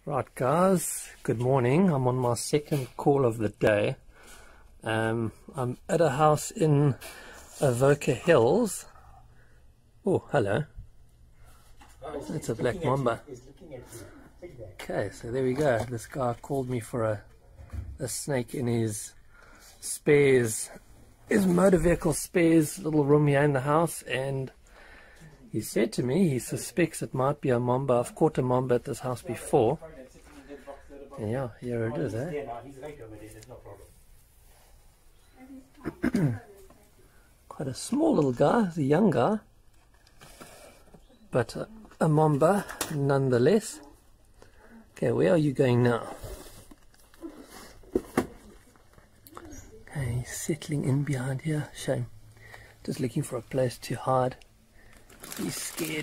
Right guys, good morning. I'm on my second call of the day. I'm at a house in Avoca Hills. Oh, hello. It's a black mamba. Okay, so there we go. This guy called me for a snake in his spares, his motor vehicle spares little room here in the house, and he said to me he suspects it might be a mamba. I've caught a mamba at this house before. And yeah, here it is, eh? Quite a small little guy, he's a young guy, but a mamba nonetheless. Okay, where are you going now? Okay, he's settling in behind here. Shame. Just looking for a place to hide. He's scared.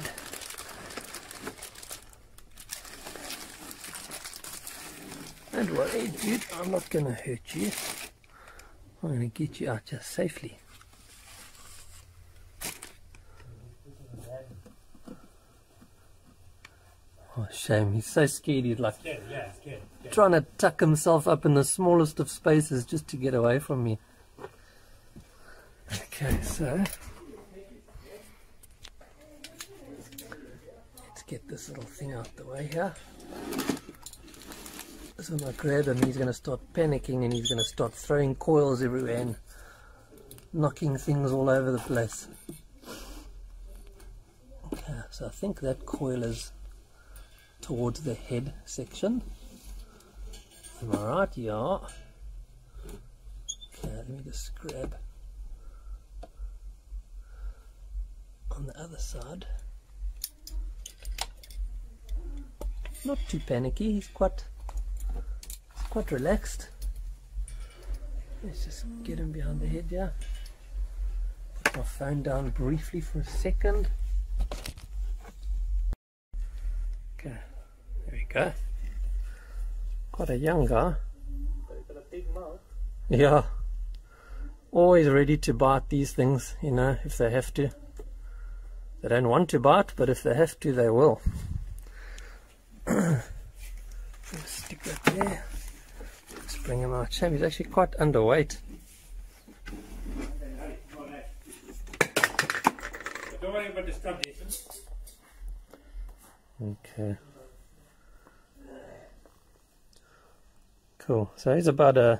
Don't worry, dude, I'm not going to hurt you. I'm going to get you out just safely. Oh, shame. He's so scared. He's like trying to tuck himself up in the smallest of spaces just to get away from me. Okay, so let's get this little thing out the way here. So when I grab him, he's going to start panicking and he's going to start throwing coils everywhere and knocking things all over the place. Okay, so I think that coil is towards the head section. Am I right? Yeah. Okay, let me just grab on the other side. Not too panicky, he's quite relaxed. Let's just get him behind the head, yeah. Put my phone down briefly for a second. Okay, there we go. Quite a young guy. Got a big mouth. Yeah. Always ready to bite these things, you know, if they have to. They don't want to bite, but if they have to, they will. Stick that there. Let's bring him out. Shame, he's actually quite underweight. Don't worry about the stuff, Jason. Okay. Cool. So he's about a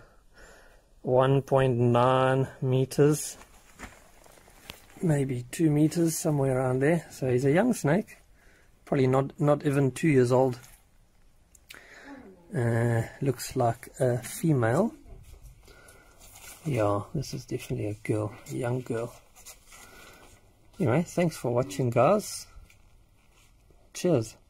1.9 meters, maybe 2 meters, somewhere around there. So he's a young snake, probably not even 2 years old. Looks like a female. Yeah, this is definitely a girl, a young girl. Anyway, thanks for watching, guys. Cheers.